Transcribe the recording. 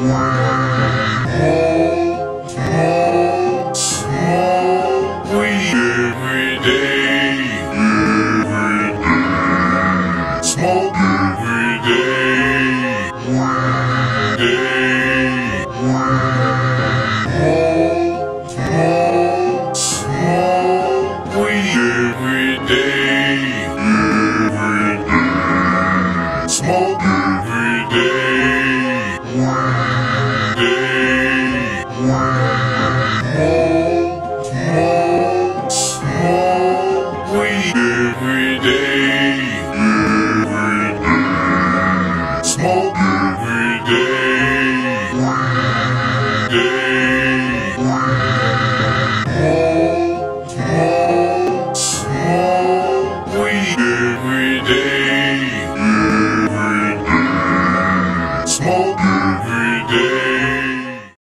Smoke weed every day. Smoke every day. Smoke weed every day. Smoke every day. Smoke weed every day. Smoke every day.